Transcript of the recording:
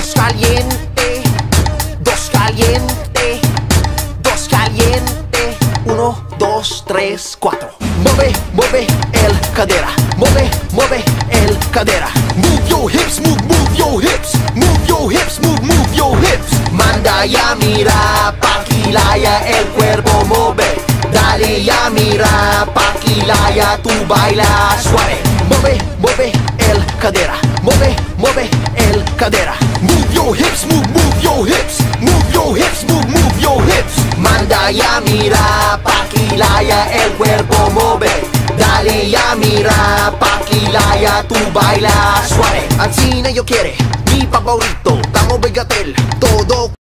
Dos caliente, dos caliente, dos caliente. 1, 2, 3, 4. Mueve, mueve el cadera. Mueve, mueve el cadera. Move your hips, move your hips. Move your hips, move your hips. Manda ya mira, Paquilaya el cuerpo mueve. Dale ya mira, Paquilaya tú baila suave. Mueve, mueve el cadera. Mueve, mueve el cadera. Move your hips, move your hips. Move your hips, move your hips. Manda ya mira, Paquilaya el cuerpo mueve. Dale ya mira, Paquilaya tú baila suave. Ancina yo quiere, mi favorito, estamos Begatel, todo